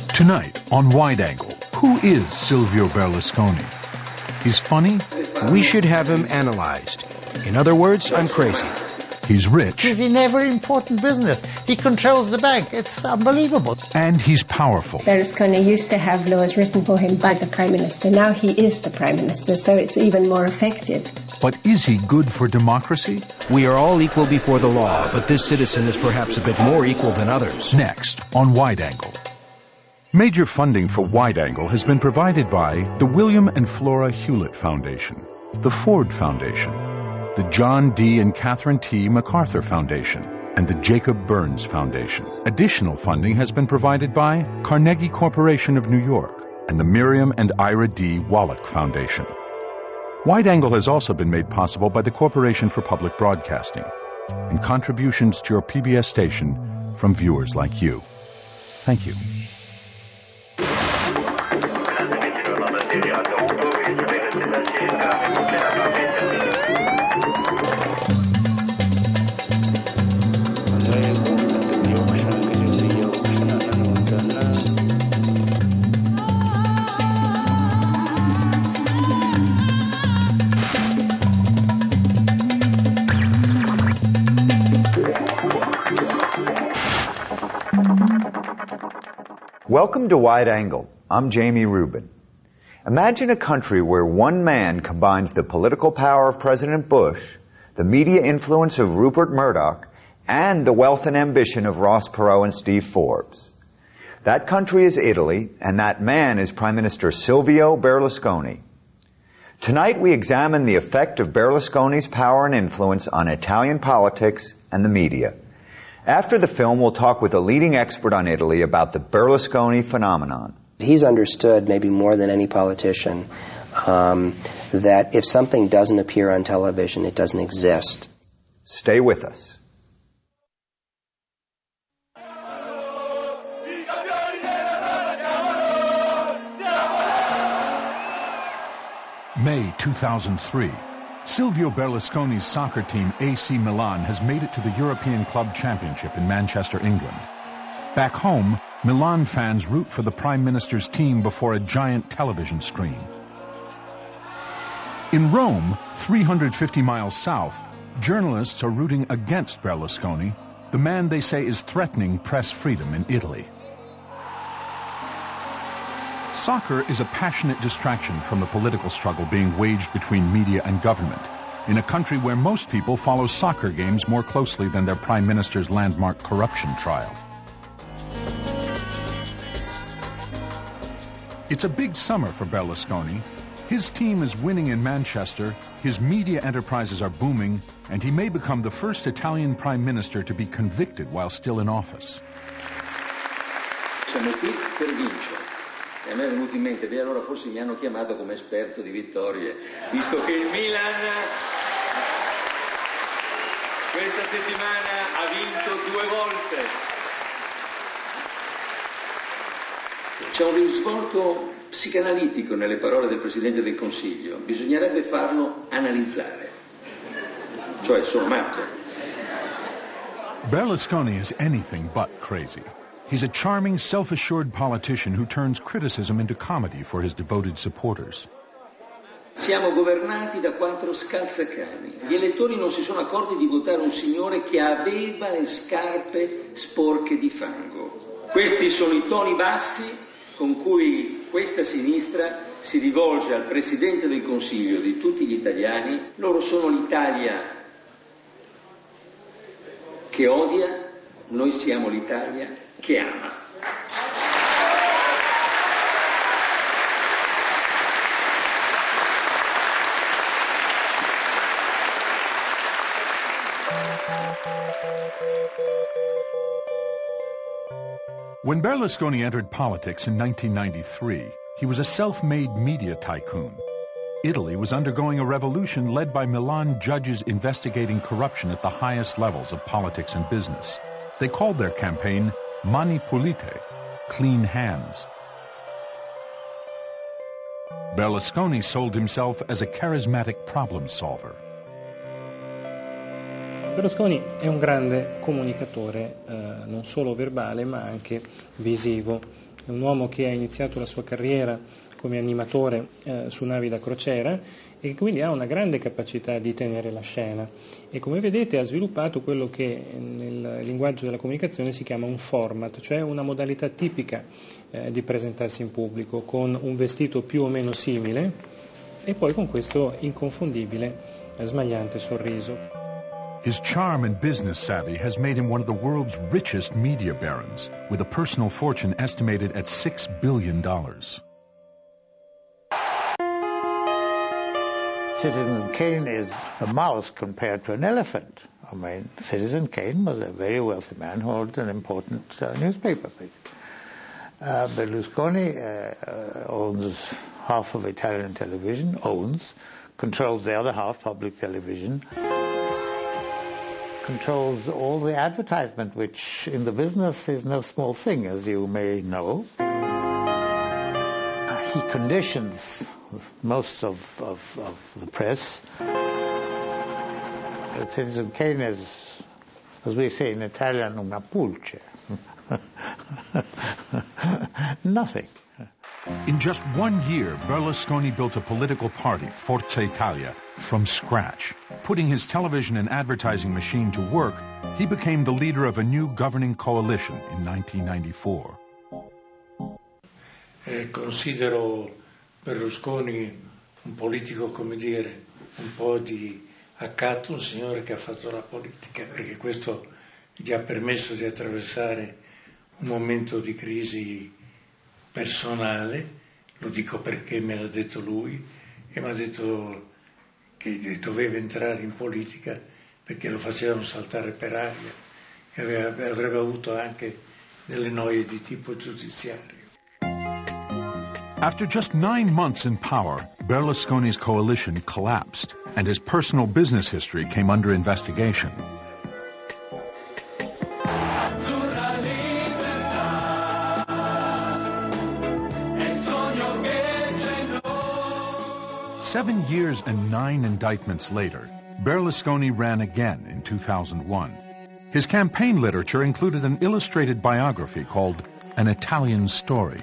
Tonight on Wide Angle, who is Silvio Berlusconi? He's funny. We should have him analyzed. In other words, I'm crazy. He's rich. He's in every important business. He controls the bank. It's unbelievable. And he's powerful. Berlusconi used to have laws written for him by the Prime Minister. Now he is the Prime Minister, so it's even more effective. But is he good for democracy? We are all equal before the law, but this citizen is perhaps a bit more equal than others. Next on Wide Angle. Major funding for Wide Angle has been provided by the William and Flora Hewlett Foundation, the Ford Foundation, the John D. and Catherine T. MacArthur Foundation, and the Jacob Burns Foundation. Additional funding has been provided by Carnegie Corporation of New York and the Miriam and Ira D. Wallach Foundation. Wide Angle has also been made possible by the Corporation for Public Broadcasting and contributions to your PBS station from viewers like you. Thank you. Welcome to Wide Angle. I'm Jamie Rubin. Imagine a country where one man combines the political power of President Bush, the media influence of Rupert Murdoch, and the wealth and ambition of Ross Perot and Steve Forbes. That country is Italy, and that man is Prime Minister Silvio Berlusconi. Tonight we examine the effect of Berlusconi's power and influence on Italian politics and the media. After the film, we'll talk with a leading expert on Italy about the Berlusconi phenomenon. He's understood, maybe more than any politician, that if something doesn't appear on television, it doesn't exist. Stay with us. May 2003. Silvio Berlusconi's soccer team AC Milan has made it to the European Club Championship in Manchester, England. Back home, Milan fans root for the Prime Minister's team before a giant television screen. In Rome, 350 miles south, journalists are rooting against Berlusconi, the man they say is threatening press freedom in Italy. Soccer is a passionate distraction from the political struggle being waged between media and government, in a country where most people follow soccer games more closely than their Prime Minister's landmark corruption trial. It's a big summer for Berlusconi. His team is winning in Manchester, his media enterprises are booming, and he may become the first Italian Prime Minister to be convicted while still in office. Siamo qui per vincere. E a me è venuto in mente, beh, allora forse mi hanno chiamato come esperto di vittorie, visto che il Milan questa settimana ha vinto 2 volte. C'è un risvolto psicanalitico nelle parole del Presidente del Consiglio, bisognerebbe farlo analizzare, cioè sommato. Berlusconi is anything but crazy. He's a charming, self-assured politician who turns criticism into comedy for his devoted supporters. Siamo governati da 4 scalzacani. Gli elettori non si sono accorti di votare un signore che aveva le scarpe sporche di fango. Questi sono i toni bassi con cui questa sinistra si rivolge al Presidente del Consiglio di tutti gli italiani. Loro sono l'Italia che odia, noi siamo l'Italia che ama. When Berlusconi entered politics in 1993, he was a self-made media tycoon. Italy was undergoing a revolution led by Milan judges investigating corruption at the highest levels of politics and business. They called their campaign Mani Pulite, clean hands. Berlusconi sold himself as a charismatic problem solver. Berlusconi è un grande comunicatore, non solo verbale ma anche visivo. è un uomo che ha iniziato la sua carriera come animatore su navi da crociera e quindi ha una grande capacità di tenere la scena e come vedete ha sviluppato quello che nel linguaggio della comunicazione si chiama un format, cioè una modalità tipica di presentarsi in pubblico con un vestito più o meno simile e poi con questo inconfondibile smagliante sorriso. His charm and business savvy has made him one of the world's richest media barons, with a personal fortune estimated at $6 billion. Citizen Kane is a mouse compared to an elephant. I mean, Citizen Kane was a very wealthy man who owned an important newspaper. Berlusconi owns half of Italian television, controls the other half, public television, controls all the advertisement, which in the business is no small thing, as you may know. He conditions most of the press. Citizen Kane is, as we say in Italian, una pulce. Nothing. In just 1 year, Berlusconi built a political party, Forza Italia, from scratch. Putting his television and advertising machine to work, he became the leader of a new governing coalition in 1994. Considero Berlusconi un politico, come dire, un po' di accatto, un signore che ha fatto la politica, perché questo gli ha permesso di attraversare un momento di crisi personale, lo dico perché me l'ha detto lui, e mi ha detto che doveva entrare in politica perché lo facevano saltare per aria e avrebbe avuto anche delle noie di tipo giudiziario. After just 9 months in power, Berlusconi's coalition collapsed and his personal business history came under investigation. Seven years and 9 indictments later, Berlusconi ran again in 2001. His campaign literature included an illustrated biography called An Italian Story.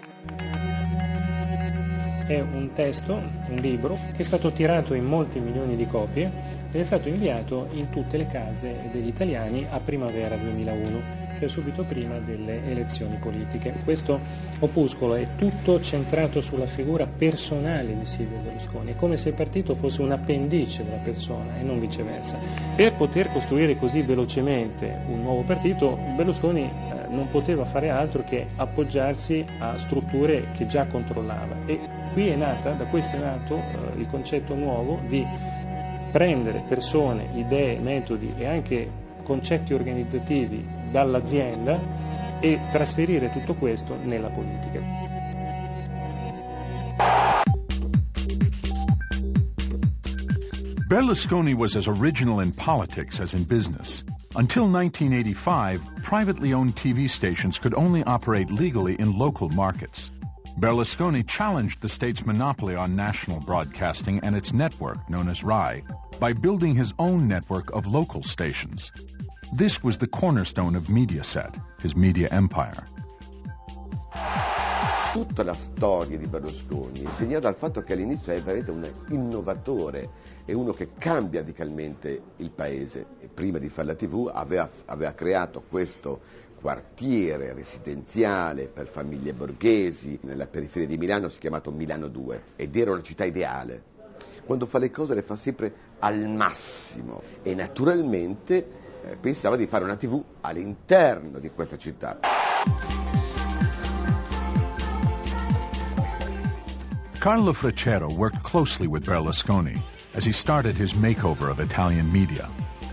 È un testo, un libro, che è stato tirato in molti milioni di copie ed è stato inviato in tutte le case degli italiani a primavera 2001, cioè subito prima delle elezioni politiche. Questo opuscolo è tutto centrato sulla figura personale di Silvio Berlusconi, è come se il partito fosse un appendice della persona e non viceversa. Per poter costruire così velocemente un nuovo partito, Berlusconi non poteva fare altro che appoggiarsi a strutture che già controllava e da questo è nato il concetto nuovo di prendere persone, idee, metodi e anche concetti organizzativi dall'azienda e trasferire tutto questo nella politica. Berlusconi was as original in politics as in business. Until 1985, privately owned TV stations could only operate legally in local markets. Berlusconi challenged the state's monopoly on national broadcasting and its network, known as RAI, by building his own network of local stations. This was the cornerstone of Mediaset, his media empire. Tutta la storia di Berlusconi è segnata dal fatto che all'inizio è veramente un innovatore, è uno che cambia radicalmente il paese. E prima di fare la TV aveva creato questo quartiere residenziale per famiglie borghesi nella periferia di Milano, si è chiamato Milano 2, ed era una città ideale. Quando fa le cose le fa sempre al massimo e naturalmente pensava di fare una TV all'interno di questa città. Carlo Freccero worked closely with Berlusconi as he started his makeover of Italian media.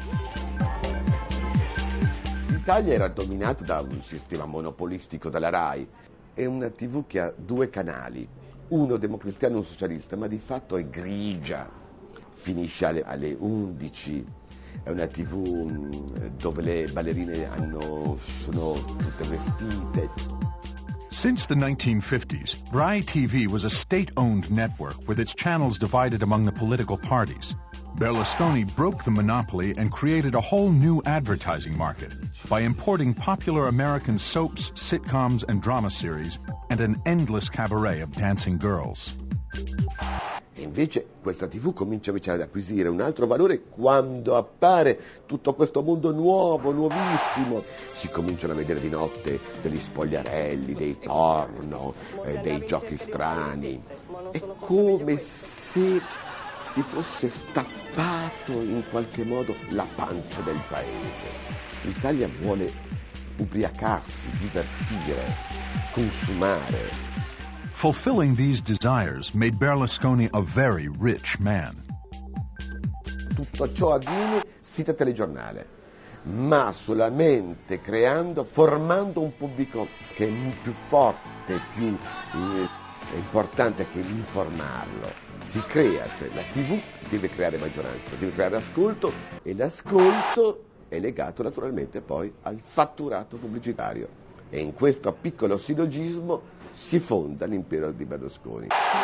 L'Italia era dominata da un sistema monopolistico della RAI. È una TV che ha 2 canali, uno democristiano e uno socialista, ma di fatto è grigia. Finisce alle 11. È una TV dove le ballerine sono tutte vestite. Since the 1950s, RAI TV was a state-owned network with its channels divided among the political parties. Berlusconi broke the monopoly and created a whole new advertising market by importing popular American soaps, sitcoms, and drama series, and an endless cabaret of dancing girls. E invece questa TV comincia invece ad acquisire un altro valore quando appare tutto questo mondo nuovo, nuovissimo. Si cominciano a vedere di notte degli spogliarelli, dei porno, dei giochi strani. È come se si fosse stappato in qualche modo la pancia del paese. L'Italia vuole ubriacarsi, divertire, consumare. Fulfilling these desires made Berlusconi a very rich man. Tutto ciò avviene senza telegiornale, ma solamente formando un pubblico che è più forte, più importante che informarlo. Si crea, cioè la TV deve creare maggioranza, deve creare ascolto, e l'ascolto è legato naturalmente poi al fatturato pubblicitario. E in questo piccolo sillogismo si fonda l'impero di Berlusconi.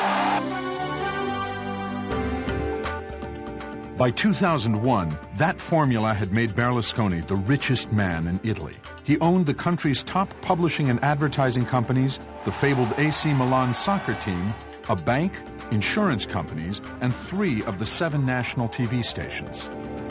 By 2001, that formula had made Berlusconi the richest man in Italy. He owned the country's top publishing and advertising companies, the fabled AC Milan soccer team, a bank, insurance companies, and 3 of the 7 national TV stations.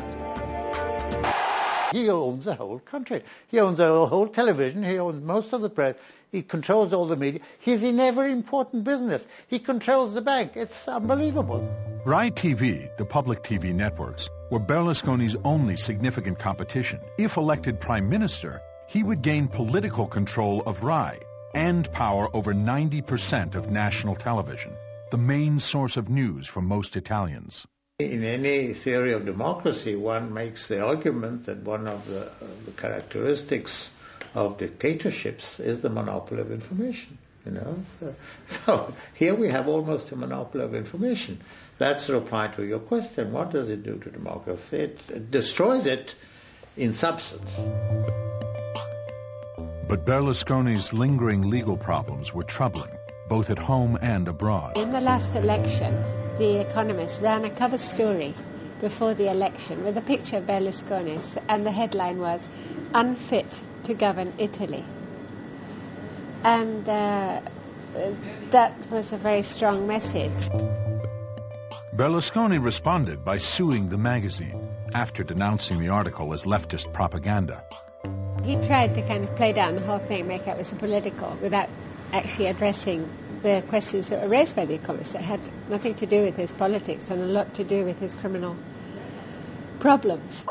He owns the whole country. He owns the whole television. He owns most of the press. He controls all the media. He's in every important business. He controls the bank. It's unbelievable. Rai TV, the public TV networks, were Berlusconi's only significant competition. If elected prime minister, he would gain political control of Rai and power over 90% of national television, the main source of news for most Italians. In any theory of democracy, one makes the argument that one of the characteristics of dictatorships is the monopoly of information. So here we have almost a monopoly of information. That's the reply to your question. What does it do to democracy? It destroys it in substance. But Berlusconi's lingering legal problems were troubling, both at home and abroad. In the last election, The Economist ran a cover story before the election with a picture of Berlusconi, and the headline was, "Unfit to govern Italy." And that was a very strong message. Berlusconi responded by suing the magazine after denouncing the article as leftist propaganda. He tried to kind of play down the whole thing, make it was political, without actually addressing the questions that were raised by The Economist. It had nothing to do with his politics and a lot to do with his criminal problems.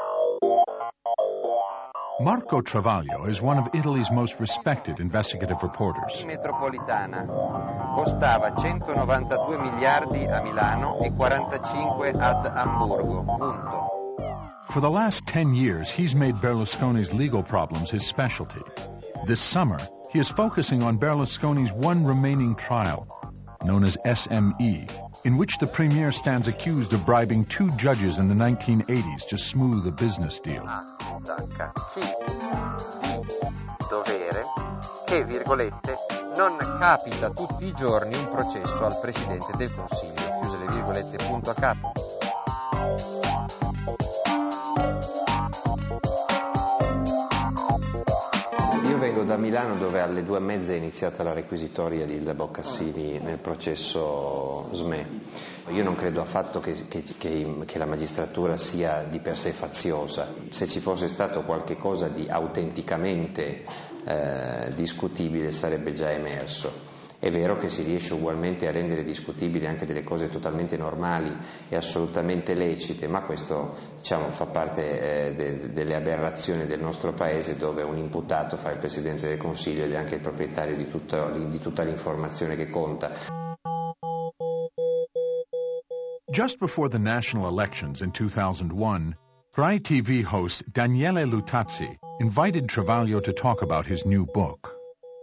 Marco Travaglio is one of Italy's most respected investigative reporters. Metropolitana costava 192 miliardi a Milano e 45 ad Amburgo. Punto. For the last 10 years, he's made Berlusconi's legal problems his specialty. This summer, he is focusing on Berlusconi's one remaining trial, known as SME, in which the premier stands accused of bribing 2 judges in the 1980s to smooth a business deal. Chi dovere che, virgolette, non capita tutti i giorni un processo al Presidente del Consiglio, chiuse le virgolette, punto a capo. Io vengo da Milano, dove alle 2:30 è iniziata la requisitoria di Ilda Boccassini nel processo SME. Io non credo affatto che la magistratura sia di per sé faziosa. Se ci fosse stato qualche cosa di autenticamente discutibile sarebbe già emerso. È vero che si riesce ugualmente a rendere discutibili anche delle cose totalmente normali e assolutamente lecite, ma questo, diciamo, fa parte delle aberrazioni del nostro paese, dove un imputato fa il Presidente del Consiglio ed è anche il proprietario di tutta l'informazione che conta. Just before the national elections in 2001, Rai TV host Daniele Luttazzi invited Travaglio to talk about his new book.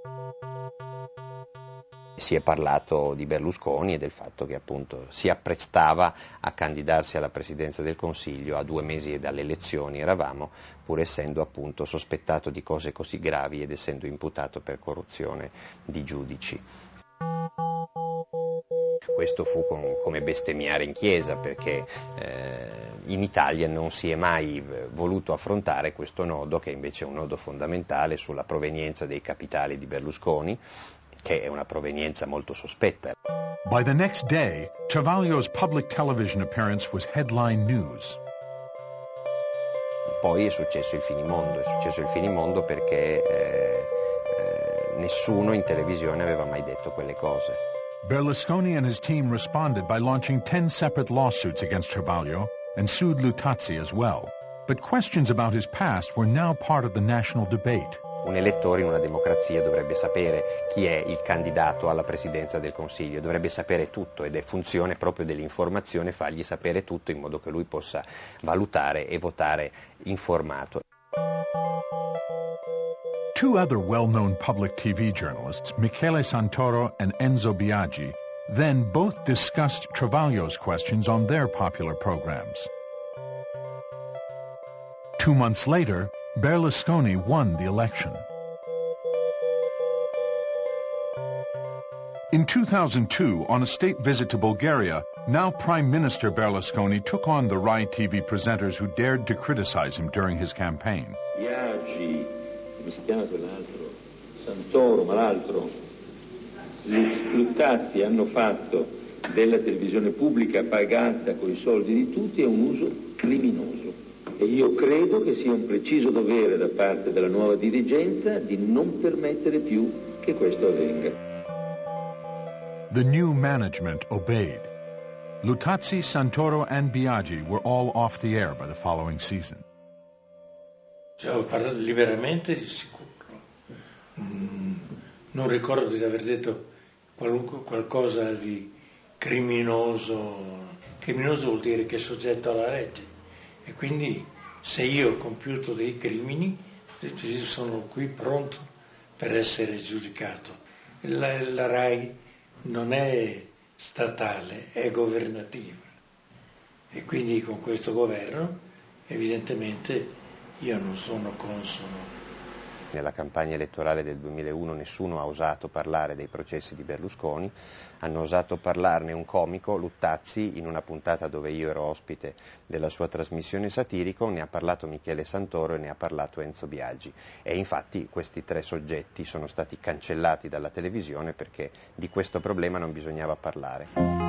Si è parlato di Berlusconi e del fatto che appunto si apprestava a candidarsi alla Presidenza del Consiglio a 2 mesi dalle elezioni, eravamo, pur essendo appunto sospettato di cose così gravi ed essendo imputato per corruzione di giudici. questo fu come bestemmiare in chiesa, perché in Italia non si è mai voluto affrontare questo nodo, che invece è un nodo fondamentale sulla provenienza dei capitali di Berlusconi, che è una provenienza molto sospetta. By the next day, Travaglio's public television appearance was headline news. Poi è successo il finimondo perché nessuno in televisione aveva mai detto quelle cose. Berlusconi and his team responded by launching 10 separate lawsuits against Travaglio and sued Luttazzi as well. But questions about his past were now part of the national debate. Un elettore in una democrazia dovrebbe sapere chi è il candidato alla presidenza del Consiglio, dovrebbe sapere tutto, ed è funzione proprio dell'informazione fargli sapere tutto in modo che lui possa valutare e votare informato. Two other well-known public TV journalists, Michele Santoro and Enzo Biagi, then both discussed Travaglio's questions on their popular programs. 2 months later, Berlusconi won the election. In 2002, on a state visit to Bulgaria, now Prime Minister Berlusconi took on the Rai TV presenters who dared to criticize him during his campaign. Biagi, come si chiama quell'altro? Santoro, ma l'altro? Luttazzi hanno fatto della televisione pubblica pagata con i soldi di tutti un uso criminoso. E io credo che sia un preciso dovere da parte della nuova dirigenza di non permettere più che questo avvenga. The new management obeyed. Luttazzi, Santoro and Biagi were all off the air by the following season. Ho parlato liberamente di sicuro. Non ricordo di aver detto qualcosa di criminoso. Criminoso vuol dire che è soggetto alla legge. E quindi se io ho compiuto dei crimini, sono qui pronto per essere giudicato. La RAI non è statale, è governativa. E quindi con questo governo evidentemente io non sono consono. Nella campagna elettorale del 2001 nessuno ha osato parlare dei processi di Berlusconi, hanno osato parlarne un comico, Luttazzi, in una puntata dove io ero ospite della sua trasmissione satirico, ne ha parlato Michele Santoro e ne ha parlato Enzo Biagi. E infatti questi 3 soggetti sono stati cancellati dalla televisione perché di questo problema non bisognava parlare.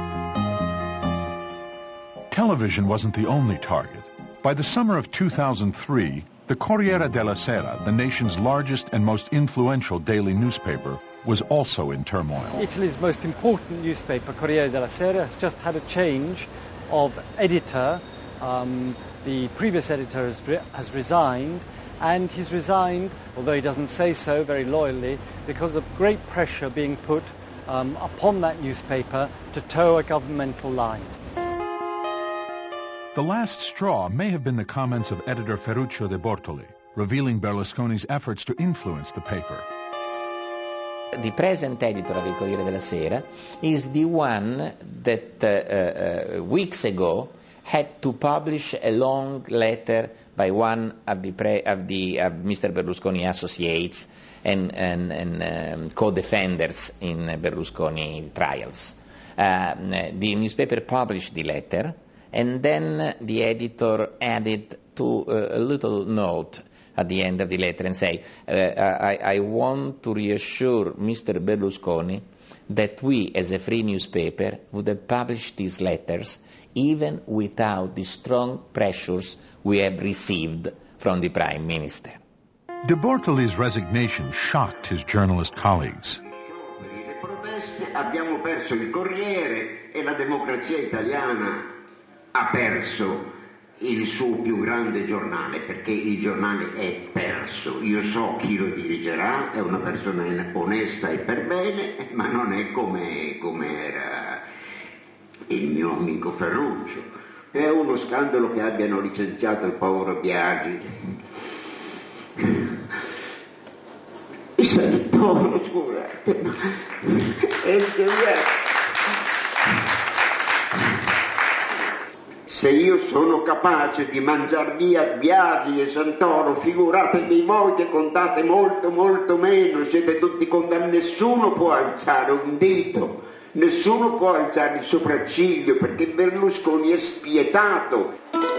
Television wasn't the only target. By the summer of 2003, the Corriere della Sera, the nation's largest and most influential daily newspaper, was also in turmoil. Italy's most important newspaper, Corriere della Sera, has just had a change of editor. The previous editor has resigned, and he's resigned, although he doesn't say so very loyally, because of great pressure being put upon that newspaper to toe a governmental line. The last straw may have been the comments of editor Ferruccio De Bortoli, revealing Berlusconi's efforts to influence the paper. The present editor of the Corriere della Sera is the one that weeks ago had to publish a long letter by one of Mr. Berlusconi associates and co-defenders in Berlusconi trials. The newspaper published the letter, and then the editor added to a little note at the end of the letter and say, I want to reassure Mr. Berlusconi that we, as a free newspaper, would have published these letters even without the strong pressures we have received from the Prime Minister. De Bortoli's resignation shocked his journalist colleagues. Le proteste abbiamo perso il Corriere e la democrazia italiana ha perso il suo più grande giornale, perché il giornale è perso. Io so chi lo dirigerà, è una persona onesta e per bene, ma non è come era il mio amico Ferruccio. È uno scandalo che abbiano licenziato il povero Biagi. Santoro, scusate, ma se io sono capace di mangiar via Biagi e Santoro, figuratevi voi che contate molto molto meno, siete tutti condannati, nessuno può alzare un dito Nessuno può alzare il sopracciglio perché Berlusconi è spietato.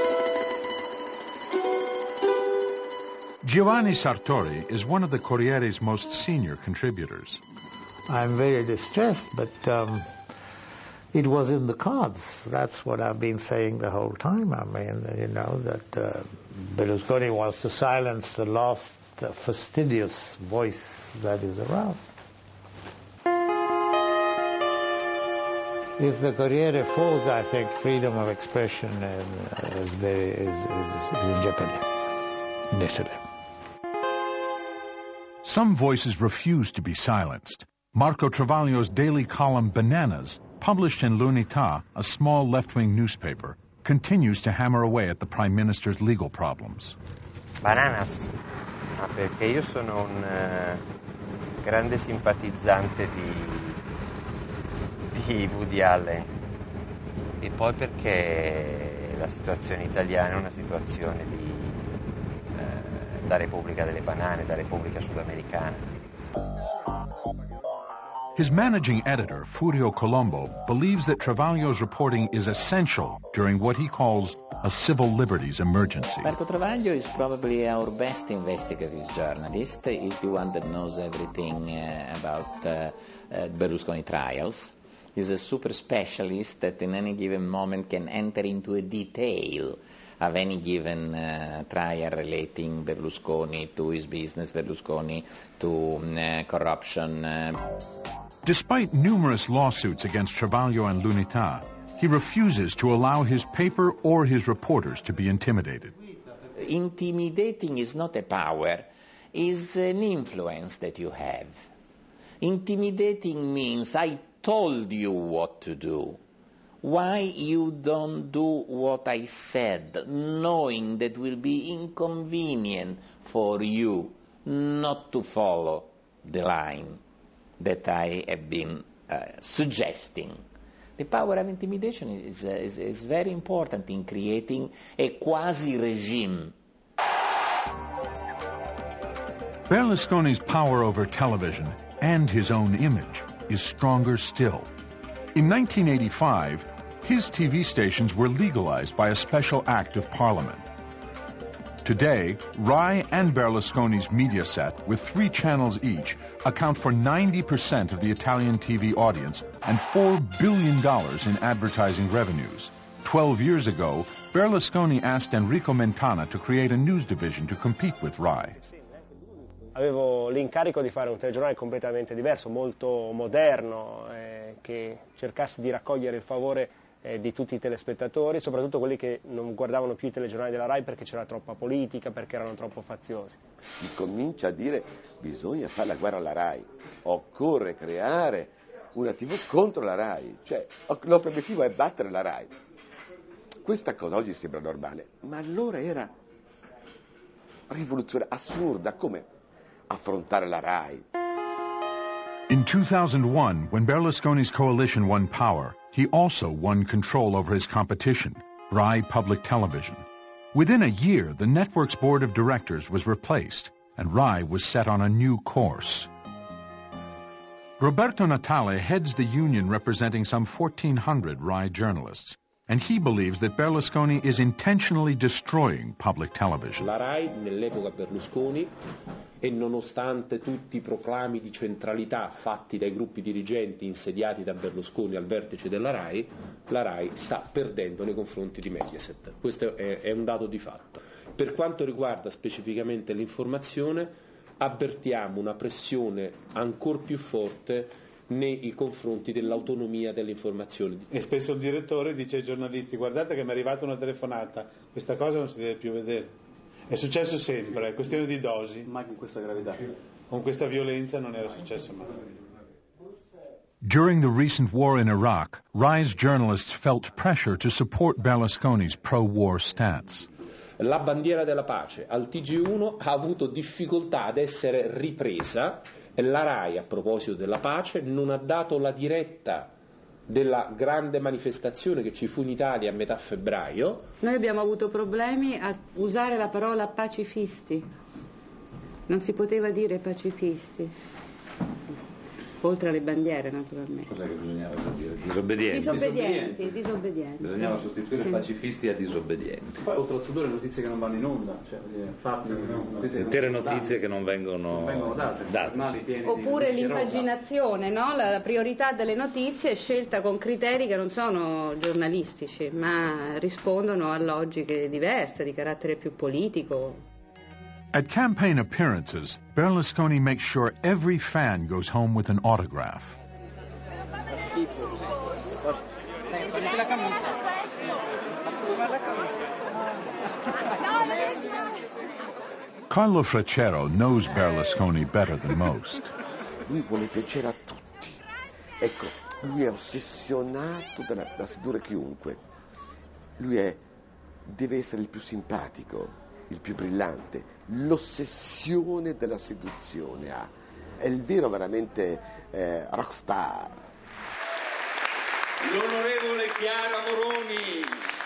Giovanni Sartori is one of the Corriere's most senior contributors. I'm very distressed, but it was in the cards. That's what I've been saying the whole time. I mean, you know, that Berlusconi wants to silence the last fastidious voice that is around. If the Corriere falls, I think freedom of expression is in jeopardy in Italy. Some voices refuse to be silenced. Marco Travaglio's daily column Bananas, published in L'Unità, a small left-wing newspaper, continues to hammer away at the Prime Minister's legal problems. Bananas? Ah, perché io sono un grande simpatizzante di Woody Allen e poi perché la situazione italiana è una situazione da Repubblica delle Banane, da Repubblica Sudamericana. His managing editor, Furio Colombo, believes that Travaglio's reporting is essential during what he calls a civil liberties emergency. Marco Travaglio is probably our best investigative journalist. He's the one that knows everything about Berlusconi trials. He's a super specialist that in any given moment can enter into a detail of any given trial relating Berlusconi to his business, Berlusconi to corruption. Despite numerous lawsuits against Travaglio and L'Unità, he refuses to allow his paper or his reporters to be intimidated. Intimidating is not a power, it's an influence that you have. Intimidating means I told you what to do. Why you don't do what I said, knowing that will be inconvenient for you not to follow the line that I have been suggesting. The power of intimidation is very important in creating a quasi-regime. Berlusconi's power over television and his own image is stronger still. In 1985, his TV stations were legalized by a special act of Parliament. Today, Rai and Berlusconi's media set, with 3 channels each, account for 90% of the Italian TV audience and $4 billion in advertising revenues. 12 years ago, Berlusconi asked Enrico Mentana to create a news division to compete with Rai. Avevo l'incarico di fare un telegiornale completamente diverso, molto moderno, che cercasse di raccogliere il favore di tutti i telespettatori, soprattutto quelli che non guardavano più i telegiornali della Rai perché c'era troppa politica, perché erano troppo faziosi. Si comincia a dire bisogna fare la guerra alla Rai, occorre creare una TV contro la Rai, cioè il nostro obiettivo è battere la Rai. Questa cosa oggi sembra normale, ma allora era rivoluzione assurda, come affrontare la Rai. In 2001, when Berlusconi's coalition won power, he also won control over his competition, Rai Public Television. Within a year, the network's board of directors was replaced, and Rai was set on a new course. Roberto Natale heads the union representing some 1,400 Rai journalists, and he believes that Berlusconi is intentionally destroying public television. La Rai, nell'epoca Berlusconi, e nonostante tutti i proclami di centralità fatti dai gruppi dirigenti insediati da Berlusconi al vertice della Rai, la Rai sta perdendo nei confronti di Mediaset. Questo è un dato di fatto. Per quanto riguarda specificamente l'informazione, avvertiamo una pressione ancor più forte nei confronti dell'autonomia dell'informazione. E spesso il direttore dice ai giornalisti: guardate che mi è arrivata una telefonata, questa cosa non si deve più vedere. È successo sempre, è questione di dosi. Mai con questa gravità. Con questa violenza non era successo mai. During the recent war in Iraq, Rai's journalists felt pressure to support Berlusconi's pro-war stance. La bandiera della pace al TG1 ha avuto difficoltà ad essere ripresa e la Rai, a proposito della pace, non ha dato la diretta della grande manifestazione che ci fu in Italia a metà febbraio. Noi abbiamo avuto problemi a usare la parola pacifisti, non si poteva dire pacifisti. oltre alle bandiere naturalmente. Cos'è che bisognava dire? Disobbedienti. Disobbedienti. Bisognava sostituire pacifisti a disobbedienti. Poi oltretutto le notizie che non vanno in onda, cioè fatti, intere notizie che non vengono date. Oppure l'impaginazione, no? La priorità delle notizie è scelta con criteri che non sono giornalistici, ma rispondono a logiche diverse, di carattere più politico. At campaign appearances, Berlusconi makes sure every fan goes home with an autograph. Carlo Freccero knows Berlusconi better than most. Lui vuole piacere a tutti. Ecco, lui è ossessionato da sedurre chiunque. Lui deve essere il più simpatico, il più brillante, l'ossessione della seduzione ha. È il vero veramente rockstar. L'onorevole Chiara Moroni.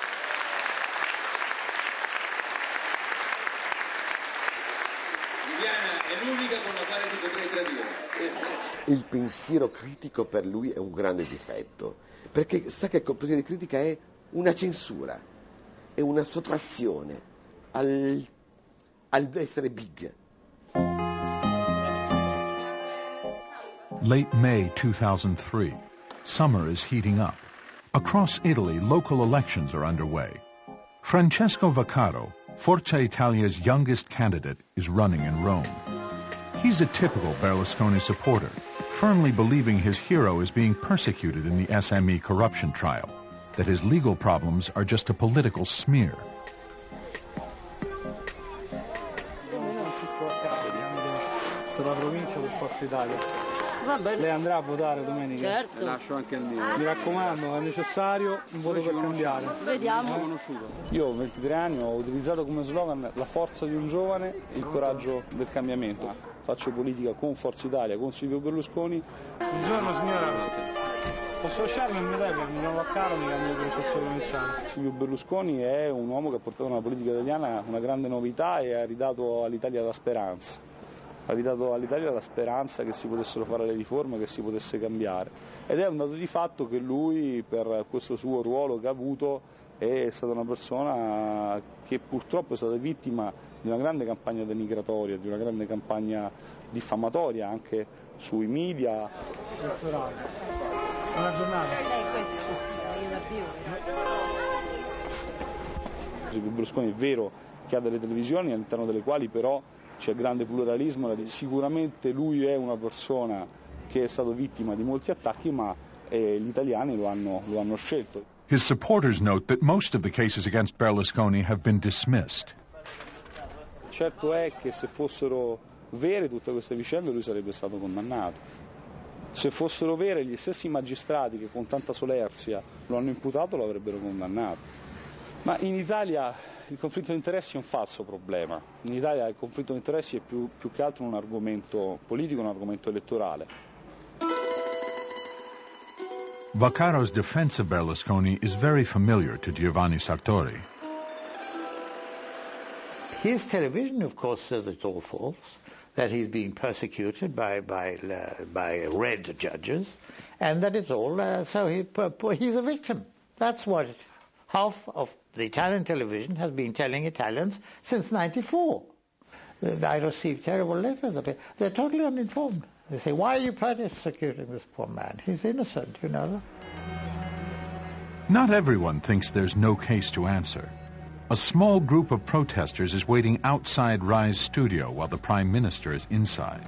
Viviana è l'unica con la quale ti potrei tradire. Il pensiero critico per lui è un grande difetto, perché sa che il pensiero di critica è una censura, è una sottrazione al essere big. Late May 2003. Summer is heating up. Across Italy, local elections are underway. Francesco Vaccaro, Forza Italia's youngest candidate, is running in Rome. He's a typical Berlusconi supporter, firmly believing his hero is being persecuted in the SME corruption trial, that his legal problems are just a political smear. La provincia per Forza Italia. Vabbè. Lei andrà a votare domenica? Certo. Lascio anche il mio. Mi raccomando, è necessario un voto per cambiare. Vediamo. Io ho 23 anni, ho utilizzato come slogan la forza di un giovane, il coraggio del cambiamento. Faccio politica con Forza Italia, con Silvio Berlusconi. Buongiorno signora. Posso lasciarmi il mio tempo? Mi chiamo Vaccaro, mi cambio per il corso provinciale. Silvio Berlusconi è un uomo che ha portato nella politica italiana una grande novità e ha ridato all'Italia la speranza. Ha ridato all'Italia la speranza che si potessero fare le riforme, che si potesse cambiare. Ed è un dato di fatto che lui, per questo suo ruolo che ha avuto, è stata una persona che purtroppo è stata vittima di una grande campagna denigratoria, di una grande campagna diffamatoria anche sui media. Buona giornata. Silvio Berlusconi è vero che ha delle televisioni all'interno delle quali però c'è grande pluralismo, sicuramente lui è una persona che è stato vittima di molti attacchi, ma gli italiani lo hanno scelto. His supporters note that most of the cases against Berlusconi have been dismissed. Certo è che se fossero vere tutte queste vicende lui sarebbe stato condannato. Se fossero vere gli stessi magistrati che con tanta solerzia lo hanno imputato lo avrebbero condannato. Ma in Italia il conflitto di interessi è un falso problema. In Italia il conflitto di interessi è più che altro un argomento politico, un argomento elettorale. Vaccaro's defense of Berlusconi is very familiar to Giovanni Sartori. His television, of course, says it's all false, that he's being persecuted by red judges, and that it's all, so he's a victim. That's what half of the Italian television has been telling Italians since '94. I received terrible letters of it. They're totally uninformed. They say, why are you persecuting this poor man? He's innocent, you know. Not everyone thinks there's no case to answer. A small group of protesters is waiting outside Rai's studio while the Prime Minister is inside.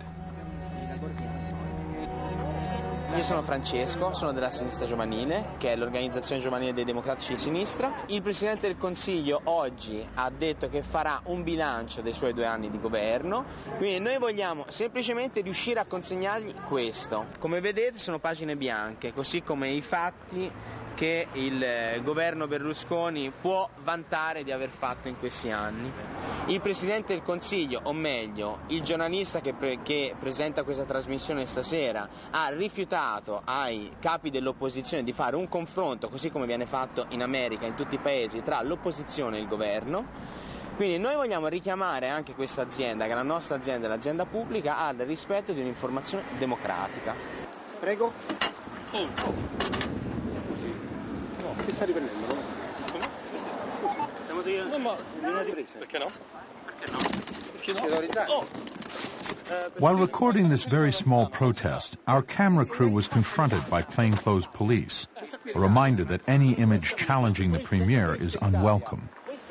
Io sono Francesco, sono della Sinistra Giovanile, che è l'organizzazione giovanile dei democratici di sinistra. Il Presidente del Consiglio oggi ha detto che farà un bilancio dei suoi 2 anni di governo, quindi noi vogliamo semplicemente riuscire a consegnargli questo. Come vedete sono pagine bianche, così come i fatti che il governo Berlusconi può vantare di aver fatto in questi anni. Il Presidente del Consiglio, o meglio, il giornalista che presenta questa trasmissione stasera, ha rifiutato ai capi dell'opposizione di fare un confronto, così come viene fatto in America, in tutti i paesi, tra l'opposizione e il governo. Quindi noi vogliamo richiamare anche questa azienda, che è la nostra azienda, l'azienda pubblica, al rispetto di un'informazione democratica. Prego. No, si sta riprendendo, no? Come? Stiamo dicendo... No, ma non è ripresa. Perché no? Perché no? Perché no? While recording this very small protest, our camera crew was confronted by plainclothes police, a reminder that any image challenging the premier is unwelcome.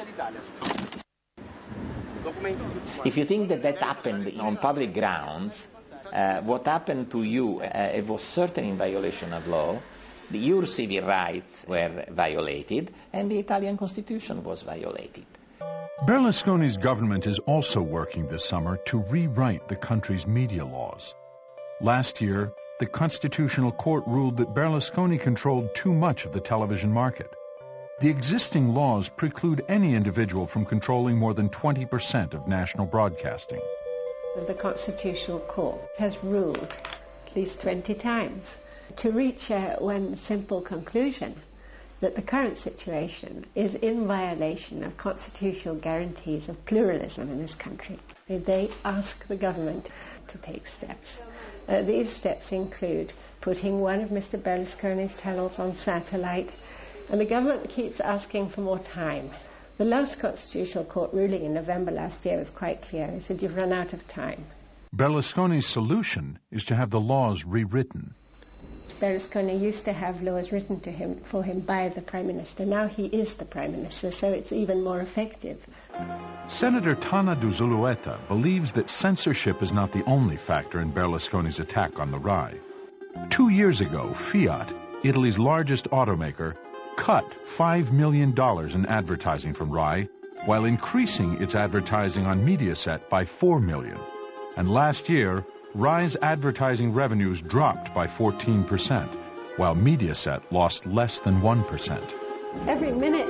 If you think that that happened on public grounds, what happened to you, it was certainly in violation of law. Your civil rights were violated, and the Italian constitution was violated. Berlusconi's government is also working this summer to rewrite the country's media laws. Last year, the Constitutional Court ruled that Berlusconi controlled too much of the television market. The existing laws preclude any individual from controlling more than 20% of national broadcasting. The Constitutional Court has ruled at least 20 times to reach one simple conclusion, that the current situation is in violation of constitutional guarantees of pluralism in this country. They ask the government to take steps. These steps include putting one of Mr. Berlusconi's channels on satellite, and the government keeps asking for more time. The last Constitutional Court ruling in November last year was quite clear. It said, you've run out of time. Berlusconi's solution is to have the laws rewritten. Berlusconi used to have laws written to him for him by the Prime Minister. Now he is the Prime Minister, so it's even more effective. Senator Tana de Zulueta believes that censorship is not the only factor in Berlusconi's attack on the RAI. 2 years ago, Fiat, Italy's largest automaker, cut $5 million in advertising from RAI, while increasing its advertising on Mediaset by $4 million. And last year, RAI's advertising revenues dropped by 14%, while Mediaset lost less than 1%. Every minute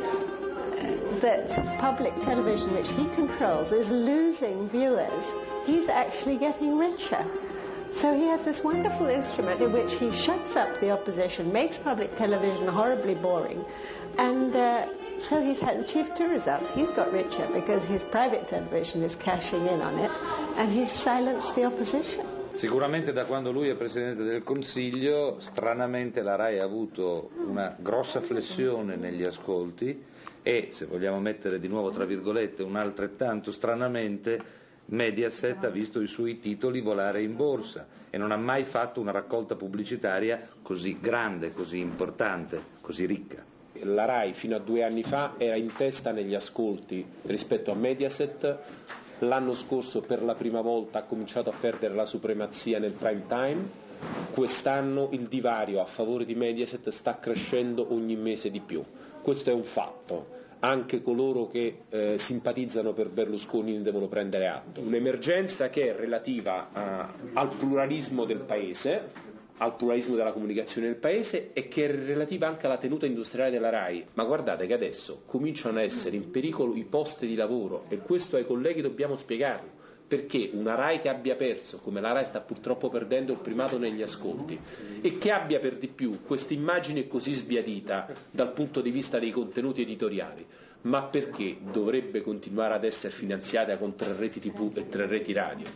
that public television, which he controls, is losing viewers, he's actually getting richer. So he has this wonderful instrument in which he shuts up the opposition, makes public television horribly boring, and so he's achieved two results. He's got richer because his private television is cashing in on it, and he's silenced the opposition. Sicuramente da quando lui è Presidente del Consiglio, stranamente la RAI ha avuto una grossa flessione negli ascolti e, se vogliamo mettere di nuovo tra virgolette, un altrettanto stranamente, Mediaset ha visto i suoi titoli volare in borsa e non ha mai fatto una raccolta pubblicitaria così grande, così importante, così ricca. La RAI fino a 2 anni fa era in testa negli ascolti rispetto a Mediaset. L'anno scorso per la prima volta ha cominciato a perdere la supremazia nel prime time. Quest'anno il divario a favore di Mediaset sta crescendo ogni mese di più. Questo è un fatto. Anche coloro che simpatizzano per Berlusconi ne devono prendere atto. Un'emergenza che è relativa al pluralismo del Paese, al pluralismo della comunicazione del Paese, e che è relativa anche alla tenuta industriale della RAI. Ma guardate che adesso cominciano a essere in pericolo i posti di lavoro, e questo ai colleghi dobbiamo spiegarlo, perché una RAI che abbia perso, come la RAI sta purtroppo perdendo, il primato negli ascolti, e che abbia per di più questa immagine così sbiadita dal punto di vista dei contenuti editoriali, ma perché dovrebbe continuare ad essere finanziata con 3 reti TV e 3 reti radio?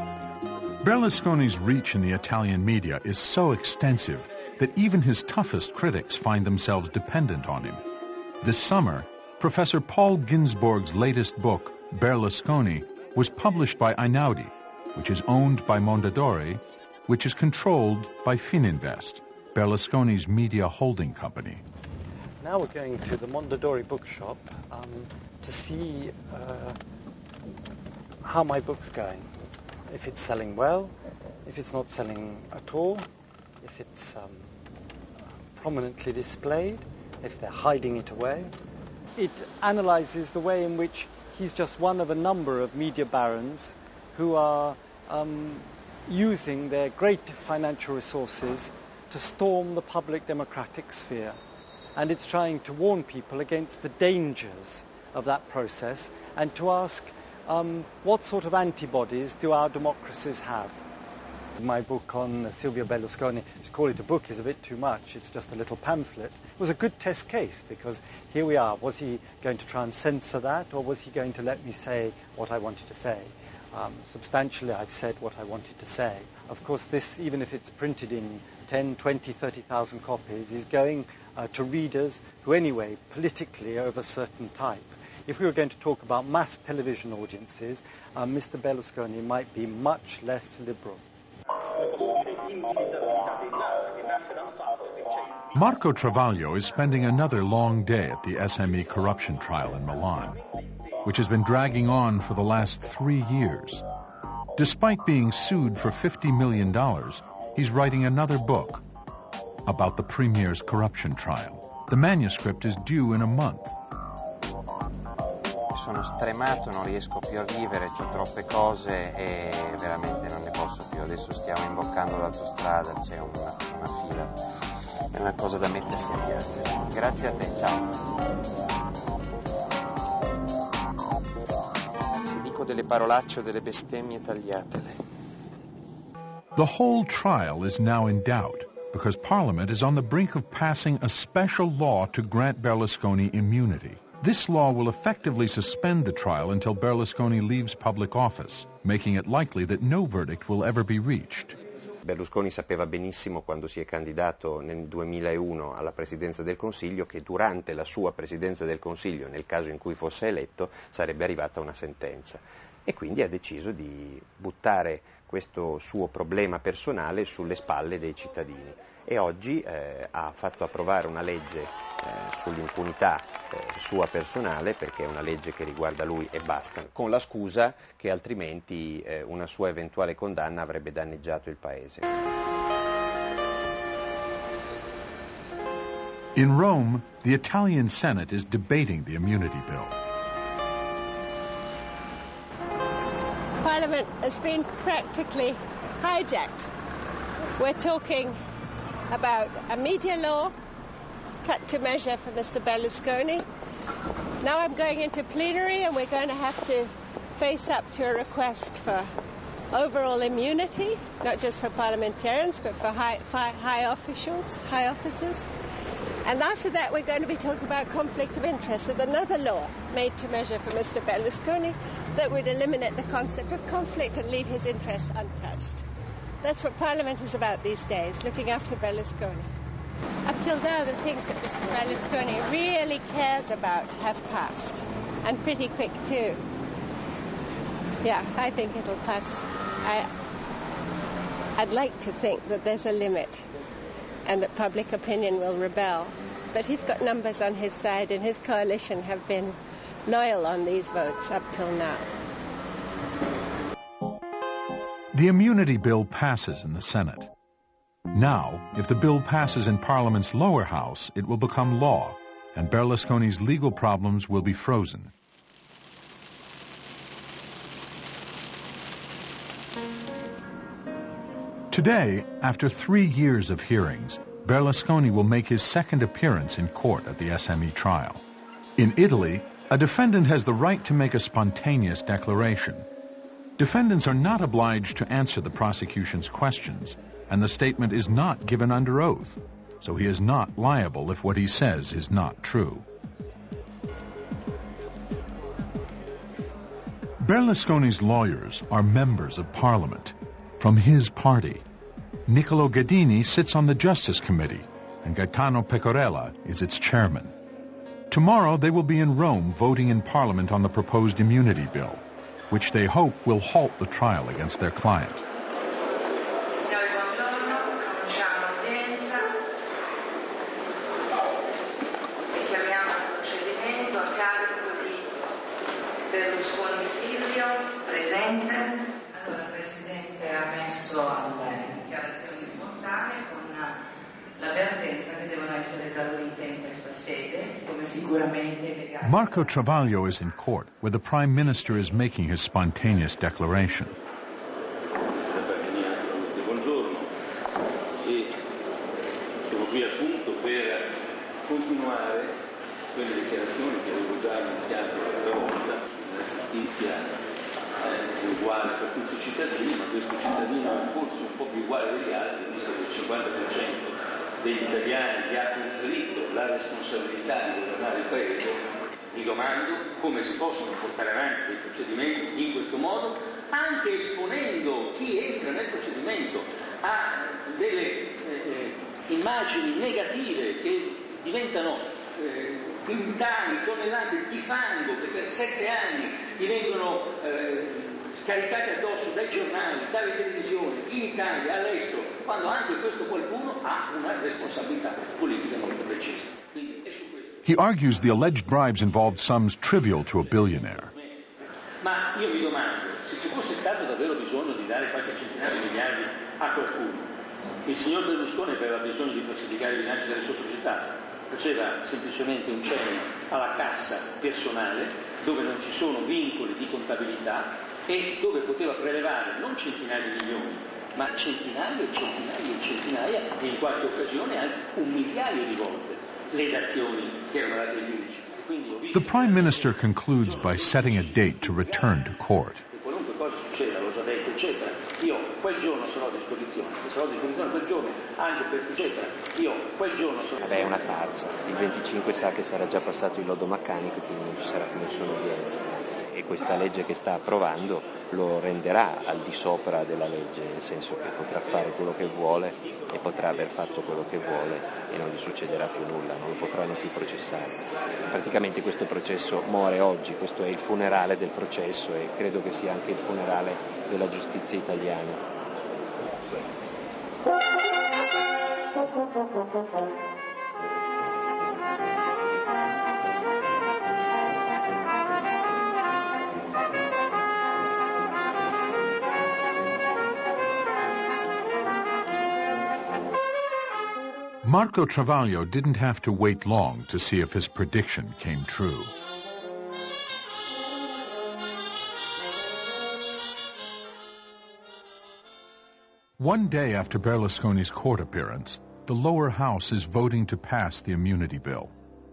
Berlusconi's reach in the Italian media is so extensive that even his toughest critics find themselves dependent on him. This summer, Professor Paul Ginsborg's latest book, Berlusconi, was published by Einaudi, which is owned by Mondadori, which is controlled by Fininvest, Berlusconi's media holding company. Now we're going to the Mondadori bookshop to see how my book's going. If it's selling well, if it's not selling at all, if it's prominently displayed, if they're hiding it away. It analyzes the way in which he's just one of a number of media barons who are using their great financial resources to storm the public democratic sphere. And it's trying to warn people against the dangers of that process and to ask what sort of antibodies do our democracies have? My book on Silvio Berlusconi, to call it a book is a bit too much, it's just a little pamphlet, was a good test case because here we are. Was he going to try and censor that, or was he going to let me say what I wanted to say? Substantially I've said what I wanted to say. Of course this, even if it's printed in 10, 20, 30,000 copies is going to readers who anyway politically are of a certain type. If we were going to talk about mass television audiences, Mr. Berlusconi might be much less liberal. Marco Travaglio is spending another long day at the SME corruption trial in Milan, which has been dragging on for the last 3 years. Despite being sued for $50 million, he's writing another book about the premier's corruption trial. The manuscript is due in a month. Sono stremato, non riesco più a vivere, ho troppe cose e veramente non ne posso più. Adesso stiamo imboccando l'autostrada, c'è una fila, è una cosa da mettersi a piangere. Grazie a te, ciao. Se dico delle parolacce o delle bestemmie, tagliatele. The whole trial is now in doubt because Parliament is on the brink of passing a special law to grant Berlusconi immunity. This law will effectively suspend the trial until Berlusconi leaves public office, making it likely that no verdict will ever be reached. Berlusconi sapeva benissimo quando si è candidato nel 2001 alla Presidenza del Consiglio che durante la sua Presidenza del Consiglio, nel caso in cui fosse eletto, sarebbe arrivata una sentenza. E quindi ha deciso di buttare questo suo problema personale sulle spalle dei cittadini. E oggi ha fatto approvare una legge sull'impunità sua personale, perché è una legge che riguarda lui e basta, con la scusa che altrimenti una sua eventuale condanna avrebbe danneggiato il paese. In Rome, the Italian Senate is debating the immunity bill. Parliament has been practically hijacked. We're talking about a media law cut to measure for Mr. Berlusconi. Now I'm going into plenary and we're going to have to face up to a request for overall immunity, not just for parliamentarians but for high officers. And after that we're going to be talking about conflict of interest with another law made to measure for Mr. Berlusconi that would eliminate the concept of conflict and leave his interests untouched. That's what Parliament is about these days, looking after Berlusconi. Up till now, the things that Mr. Berlusconi really cares about have passed, and pretty quick too. Yeah, I think it'll pass. I'd like to think that there's a limit and that public opinion will rebel. But he's got numbers on his side, and his coalition have been loyal on these votes up till now. The immunity bill passes in the Senate. Now, if the bill passes in Parliament's lower house, it will become law, and Berlusconi's legal problems will be frozen. Today, after 3 years of hearings, Berlusconi will make his second appearance in court at the SME trial. In Italy, a defendant has the right to make a spontaneous declaration. Defendants are not obliged to answer the prosecution's questions, and the statement is not given under oath, so he is not liable if what he says is not true. Berlusconi's lawyers are members of Parliament from his party. Niccolo Ghedini sits on the Justice Committee, and Gaetano Pecorella is its chairman. Tomorrow they will be in Rome voting in Parliament on the proposed immunity bill, which they hope will halt the trial against their client. Signori, buongiorno. Cominciamo l'udienza. Richiamiamo il procedimento a carico di Berlusconi Silvio, presente. Allora, il Presidente ha messo alle dichiarazioni spontanee con l'avvertenza che devono essere esaurite in questa sede, come sicuramente legale. Marco Travaglio is in court, where the Prime Minister is making his spontaneous declaration. Buongiorno, e sono qui appunto per continuare quelle dichiarazioni che avevo già iniziato l'altra volta. La giustizia è uguale per tutti i cittadini, ma questo cittadino è forse un po' più uguale degli altri, visto che il 50% degli italiani gli ha conferito la responsabilità di governare il Paese. Mi domando come si possono portare avanti i procedimenti in questo modo, anche esponendo chi entra nel procedimento a delle immagini negative che diventano quintali, tonnellate di fango che per 7 anni gli vengono scaricate addosso dai giornali, dalle televisioni, in Italia, all'estero, quando anche questo qualcuno ha una responsabilità politica molto precisa. Quindi è su questo. He argues the alleged bribes involved sums trivial to a billionaire. Ma io mi domando, se ci fosse stato davvero bisogno di dare qualche centinaia di miliardi a qualcuno, il signor Berlusconi, che aveva bisogno di falsificare i bilanci delle sue società, faceva semplicemente un cenno alla cassa personale dove non ci sono vincoli di contabilità e dove poteva prelevare non centinaia di milioni, ma centinaia e centinaia e centinaia, e in qualche occasione anche 1 migliaio di volte le dazioni che erano date ai giudici. The Prime Minister concludes by setting a date to return to court. Qualunque cosa succeda, l'ho già detto, eccetera, io quel giorno sarò a disposizione, quel giorno, anche per eccetera, io quel giorno sarò... Vabbè, è una farsa. Il 25 sa che sarà già passato il lodo Maccanico, quindi non ci sarà più nessuna udienza. E questa legge che sta approvando lo renderà al di sopra della legge, nel senso che potrà fare quello che vuole e potrà aver fatto quello che vuole e non gli succederà più nulla, non lo potranno più processare. Praticamente questo processo muore oggi, questo è il funerale del processo e credo che sia anche il funerale della giustizia italiana. Marco Travaglio didn't have to wait long to see if his prediction came true. One day after Berlusconi's court appearance, the lower house is voting to pass the immunity bill.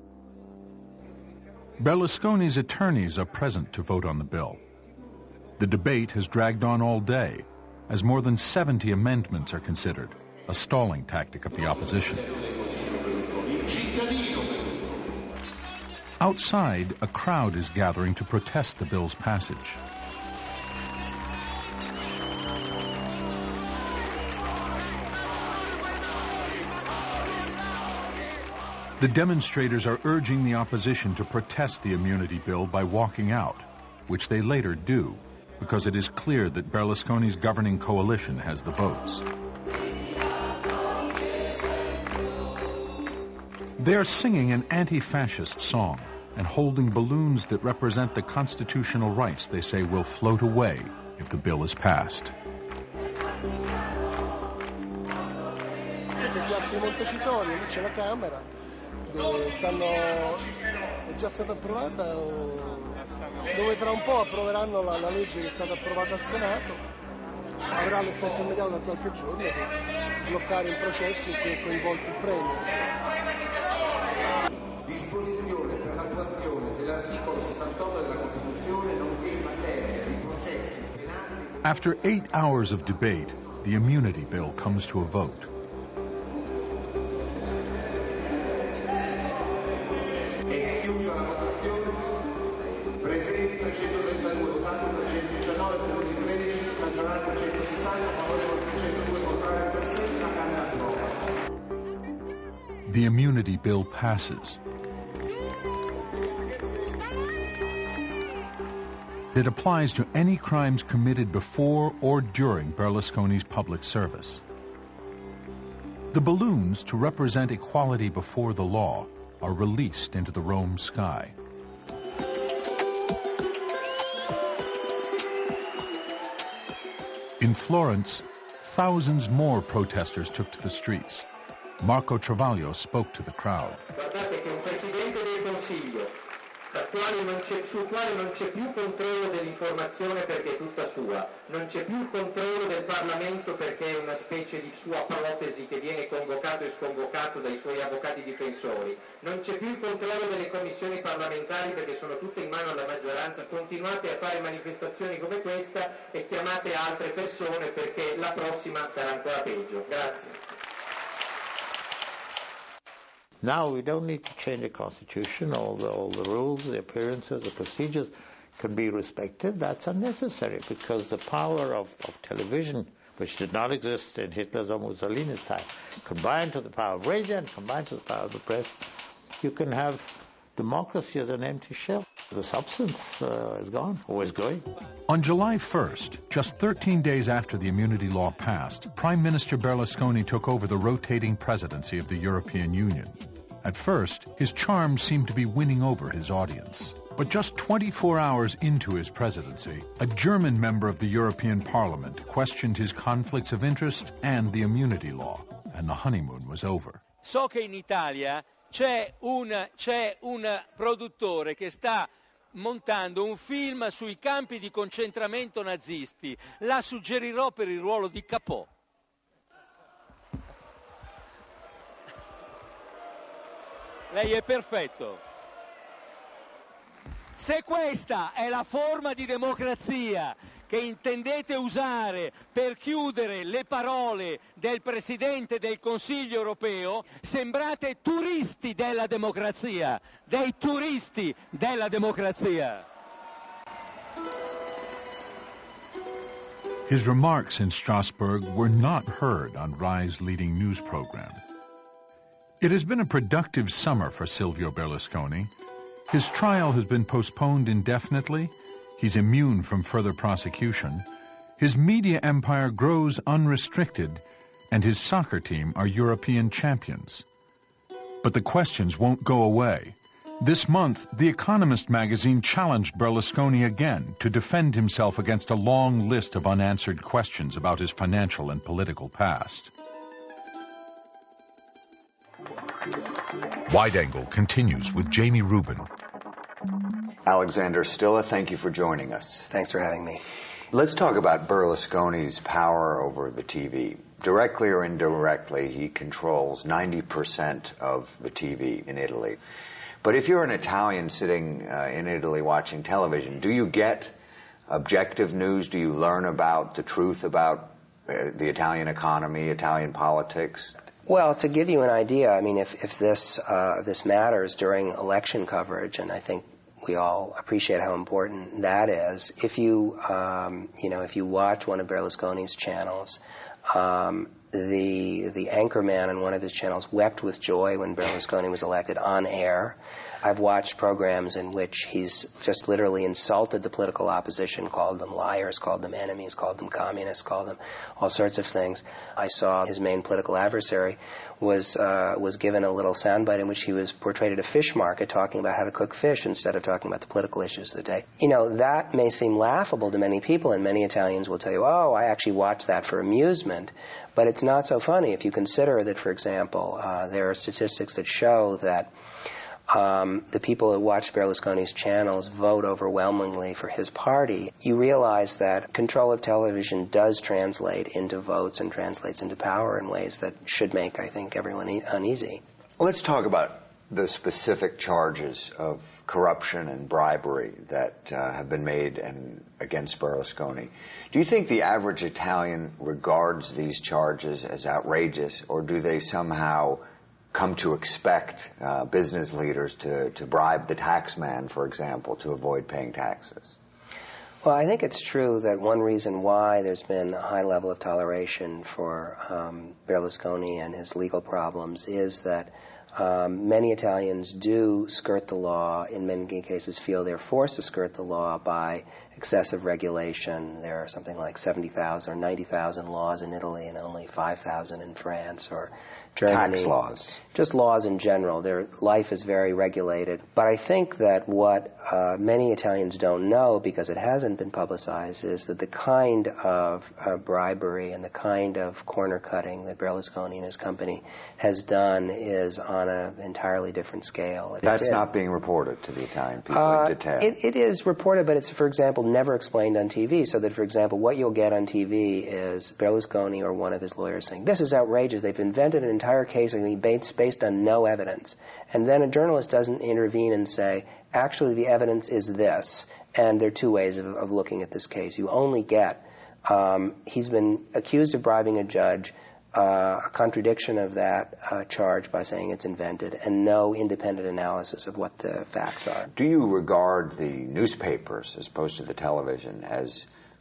Berlusconi's attorneys are present to vote on the bill. The debate has dragged on all day, as more than 70 amendments are considered, a stalling tactic of the opposition. Outside, a crowd is gathering to protest the bill's passage. The demonstrators are urging the opposition to protest the immunity bill by walking out, which they later do, because it is clear that Berlusconi's governing coalition has the votes. They are singing an anti-fascist song and holding balloons that represent the constitutional rights they say will float away if the bill is passed. Piazza di Montecitorio, lì c'è la Camera, dove è già stata approvata, dove tra un po' approveranno la legge che è stata approvata al Senato, avrà l'effetto immediato da qualche giorno per bloccare il processo in cui è coinvolto il Premier. Disposizione per l'attuazione dell'articolo 68 della Costituzione nonché in materia di processi penali. After 8 hours of debate, the immunity bill comes to a vote. È chiusa la votazione. Presenti 332, votato 319, per 13, maggioranza 160, favorevoli 302, contrario 6, la Camera approva. The immunity bill passes. It applies to any crimes committed before or during Berlusconi's public service. The balloons, to represent equality before the law, are released into the Rome sky. In Florence, thousands more protesters took to the streets. Marco Travaglio spoke to the crowd. Guardate che un Presidente del Consiglio sul quale non c'è più controllo dell'informazione perché è tutta sua, non c'è più il controllo del Parlamento perché è una specie di sua protesi che viene convocato e sconvocato dai suoi avvocati difensori, non c'è più il controllo delle commissioni parlamentari perché sono tutte in mano alla maggioranza. Continuate a fare manifestazioni come questa e chiamate altre persone perché la prossima sarà ancora peggio. Grazie. Now we don't need to change the Constitution. All the rules, the appearances, the procedures can be respected. That's unnecessary because the power of television which did not exist in Hitler's or Mussolini's time, combined to the power of radio and combined to the power of the press, you can have democracy as an empty shell. The substance is gone, or is going. On July 1st, just 13 days after the immunity law passed, Prime Minister Berlusconi took over the rotating presidency of the European Union. At first, his charm seemed to be winning over his audience. But just 24 hours into his presidency, a German member of the European Parliament questioned his conflicts of interest and the immunity law, and the honeymoon was over. So che in Italia c'è un produttore che sta montando un film sui campi di concentramento nazisti. La suggerirò per il ruolo di Capò. Lei è perfetto. Se questa è la forma di democrazia che intendete usare per chiudere le parole del Presidente del Consiglio europeo, sembrate turisti della democrazia, dei turisti della democrazia. His remarks in Strasbourg were not heard on Rai's leading news program. It has been a productive summer for Silvio Berlusconi. His trial has been postponed indefinitely. He's immune from further prosecution. His media empire grows unrestricted, and his soccer team are European champions. But the questions won't go away. This month, The Economist magazine challenged Berlusconi again to defend himself against a long list of unanswered questions about his financial and political past. Wide Angle continues with Jamie Rubin. Alexander Stilla, thank you for joining us. Thanks for having me. Let's talk about Berlusconi's power over the TV. Directly or indirectly, he controls 90% of the TV in Italy. But if you're an Italian sitting in Italy watching television, do you get objective news? Do you learn about the truth about the Italian economy, Italian politics? Well, to give you an idea, I mean, if this matters during election coverage, and I think we all appreciate how important that is. If you watch one of Berlusconi's channels, the anchorman on one of his channels wept with joy when Berlusconi was elected on air. I've watched programs in which he's just literally insulted the political opposition, called them liars, called them enemies, called them communists, called them all sorts of things. I saw his main political adversary was given a little soundbite in which he was portrayed at a fish market talking about how to cook fish instead of talking about the political issues of the day. You know, that may seem laughable to many people, and many Italians will tell you, oh, I actually watched that for amusement. But it's not so funny if you consider that, for example, there are statistics that show that the people who watch Berlusconi's channels vote overwhelmingly for his party. You realize that control of television does translate into votes and translates into power in ways that should make, I think, everyone uneasy. Let's talk about the specific charges of corruption and bribery that have been made against Berlusconi. Do you think the average Italian regards these charges as outrageous, or do they somehow come to expect business leaders to bribe the taxman, for example, to avoid paying taxes? Well, I think it's true that one reason why there's been a high level of toleration for Berlusconi and his legal problems is that many Italians do skirt the law, in many cases feel they're forced to skirt the law by excessive regulation. There are something like 70,000 or 90,000 laws in Italy and only 5,000 in France or Germany. Tax laws. Just laws in general. Their life is very regulated. But I think that what many Italians don't know, because it hasn't been publicized, is that the kind of bribery and the kind of corner cutting that Berlusconi and his company has done is on an entirely different scale. That's not being reported to the Italian people in detail. It is reported, but it's, for example, never explained on TV. So that, for example, what you'll get on TV is Berlusconi or one of his lawyers saying, this is outrageous. They've invented an entire case based on no evidence. And then a journalist doesn't intervene and say, actually the evidence is this. And there are two ways of looking at this case. You only get, he's been accused of bribing a judge, a contradiction of that charge by saying it's invented, and no independent analysis of what the facts are. Do you regard the newspapers, as opposed to the television, as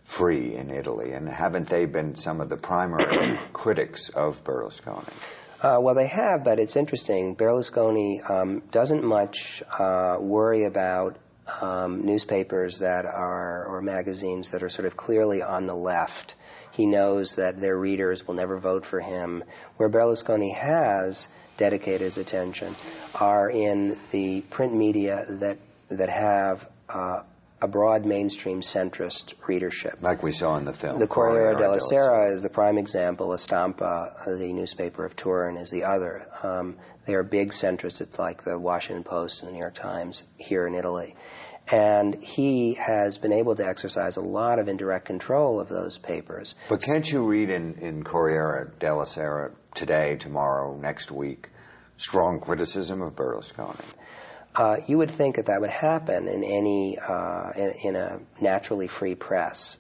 free in Italy, and haven't they been some of the primary critics of Berlusconi? Well, they have, but it's interesting. Berlusconi doesn't much worry about newspapers that are, or magazines that are sort of clearly on the left. He knows that their readers will never vote for him. Where Berlusconi has dedicated his attention are in the print media that have a broad mainstream centrist readership. Like we saw in the film. The Corriere della Sera is the prime example. La Stampa, the newspaper of Turin, is the other. They are big centrists. It's like the Washington Post and the New York Times here in Italy. And he has been able to exercise a lot of indirect control of those papers. But can't you read in Corriere della Sera today, tomorrow, next week, strong criticism of Berlusconi? You would think that that would happen in any in a naturally free press,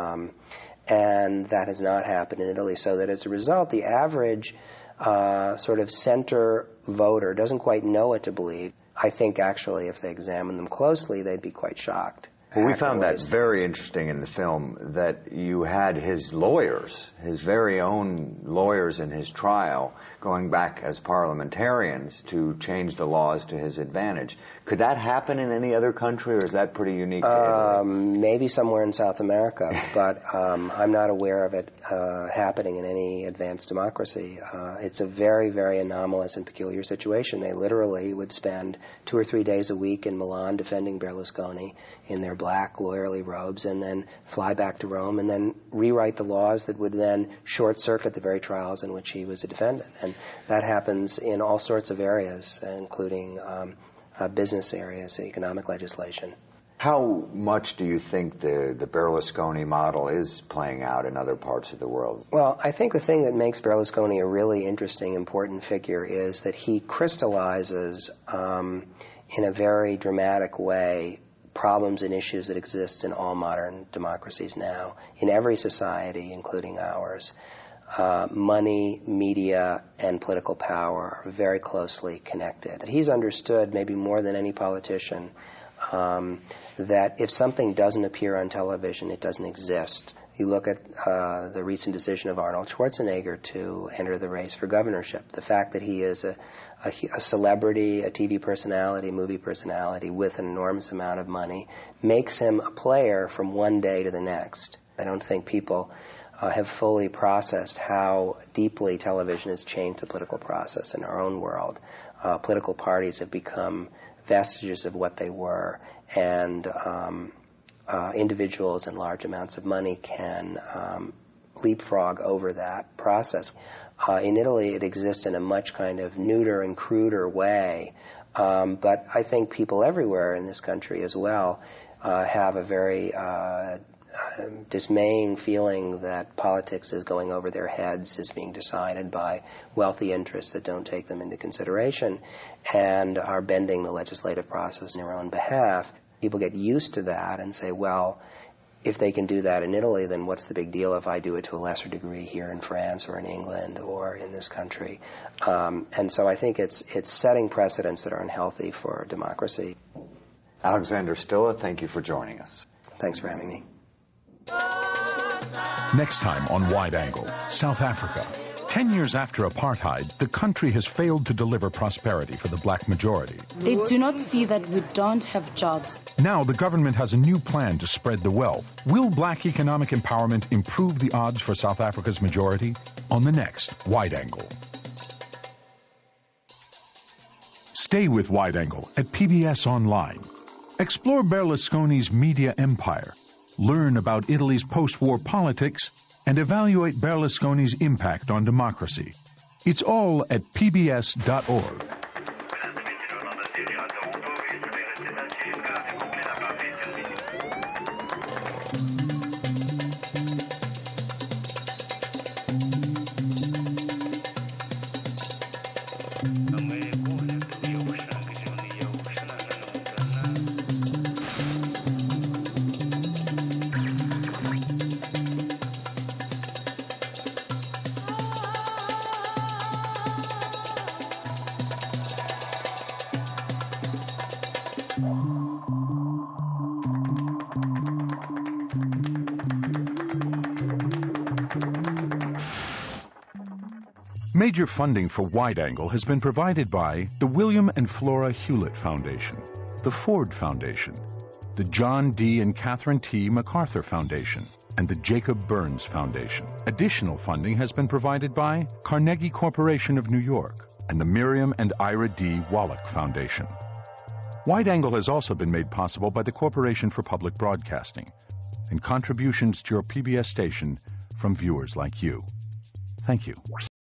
and that has not happened in Italy. So that as a result, the average sort of center voter doesn't quite know what to believe. I think actually, if they examine them closely, they'd be quite shocked. Well, we found that very interesting in the film, that you had his lawyers, his very own lawyers in his trial, going back as parliamentarians to change the laws to his advantage. Could that happen in any other country, or is that pretty unique to Italy? Maybe somewhere in South America, but I'm not aware of it happening in any advanced democracy. It's a very, very anomalous and peculiar situation. They literally would spend 2 or 3 days a week in Milan defending Berlusconi in their black lawyerly robes, and then fly back to Rome and then rewrite the laws that would then short-circuit the very trials in which he was a defendant. And that happens in all sorts of areas, including business areas, economic legislation. How much do you think the Berlusconi model is playing out in other parts of the world? Well, I think the thing that makes Berlusconi a really interesting, important figure is that he crystallizes in a very dramatic way problems and issues that exist in all modern democracies now, in every society, including ours. Money, media, and political power are very closely connected. He's understood, maybe more than any politician, that if something doesn't appear on television, it doesn't exist. You look at the recent decision of Arnold Schwarzenegger to enter the race for governorship. The fact that he is a celebrity, a TV personality, movie personality with an enormous amount of money makes him a player from one day to the next. I don't think people have fully processed how deeply television has changed the political process in our own world. Political parties have become vestiges of what they were, and individuals in large amounts of money can leapfrog over that process. In Italy, it exists in a much kind of neuter and cruder way, but I think people everywhere in this country as well have a very dismaying feeling that politics is going over their heads, is being decided by wealthy interests that don't take them into consideration, and are bending the legislative process in their own behalf. People get used to that and say, well, if they can do that in Italy, then what's the big deal if I do it to a lesser degree here in France or in England or in this country? And so I think it's setting precedents that are unhealthy for democracy. Alexander Stilla, thank you for joining us. Thanks for having me. Next time on Wide Angle, South Africa. 10 years after apartheid, the country has failed to deliver prosperity for the black majority. They do not see that we don't have jobs. Now the government has a new plan to spread the wealth. Will black economic empowerment improve the odds for South Africa's majority? On the next Wide Angle. Stay with Wide Angle at PBS Online. Explore Berlusconi's media empire. Learn about Italy's post-war politics and evaluate Berlusconi's impact on democracy. It's all at pbs.org. Major funding for Wide Angle has been provided by the William and Flora Hewlett Foundation, the Ford Foundation, the John D. and Catherine T. MacArthur Foundation, and the Jacob Burns Foundation. Additional funding has been provided by Carnegie Corporation of New York and the Miriam and Ira D. Wallach Foundation. Wide Angle has also been made possible by the Corporation for Public Broadcasting and contributions to your PBS station from viewers like you. Thank you.